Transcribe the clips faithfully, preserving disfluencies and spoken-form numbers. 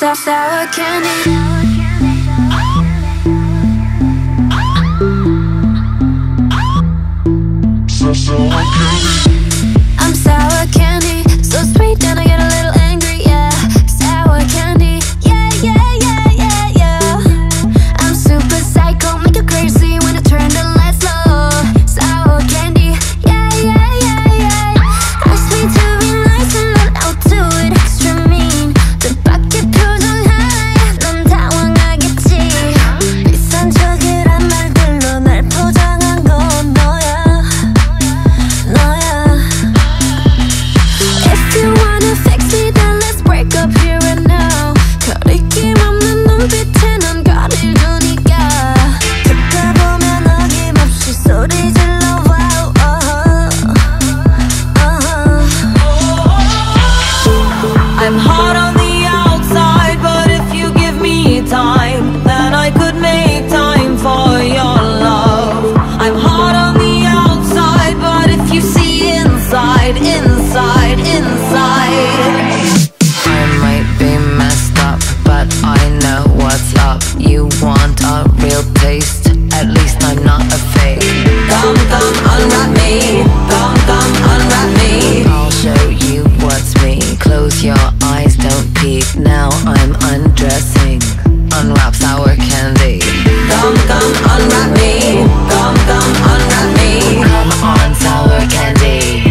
sour, sour candy. I'm sour candy, so sweet then I get a little angry, yeah. Sour candy, yeah, yeah, yeah, yeah, yeah. I'm super psycho, make you crazy when I turn the lights low. Sour candy, yeah, yeah, yeah, yeah. Ask me to be nice and then I'll do it extra mean. 뜻밖의 표정 하나에 넌 당황하겠지. 이상적이란 말들로 날 포장한 건 너야. If you wanna fix me, then let's break up here and now. 거리낌 없는 눈빛에 넌 거리를 두니까. 듣다 보면 어김없이 소리 질러. Wow, uh-huh, uh-huh. I'm hot on the outside, but if you give me time, then I could make time for your love. I'm hot on the outside, but if you see inside, inside, inside. I might be messed up, but I know what's up. You want a real taste, at least I'm not a fake. Come, come, unwrap me. Come, come, unwrap me. I'll show you what's me. Close your eyes, don't peek. Now I'm undressing. Unwrap sour candy. Come, come, unwrap me. Come, come, unwrap me. Come on, sour candy.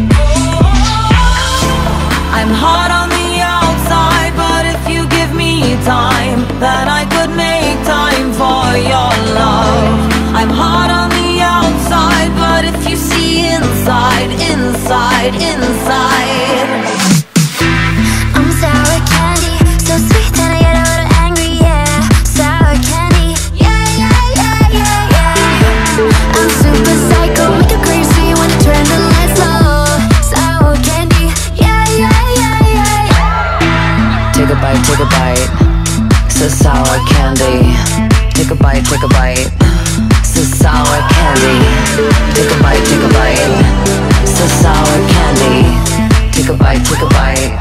I'm hot on the outside, but if you give me time, then I could make time for your love. I'm hot on the outside, but if you see inside, inside, inside. I'm sour candy, so sweet then I get a little angry, yeah. Sour candy, yeah, yeah, yeah, yeah, yeah. I'm super psycho, make you crazy when I turn the lights low. Sour candy, yeah, yeah, yeah, yeah, yeah. Take a bite, take a bite. So sour candy. Take a bite, take a bite. So sour candy. Take a bite, take a bite. So sour candy. Take a bite, take a bite.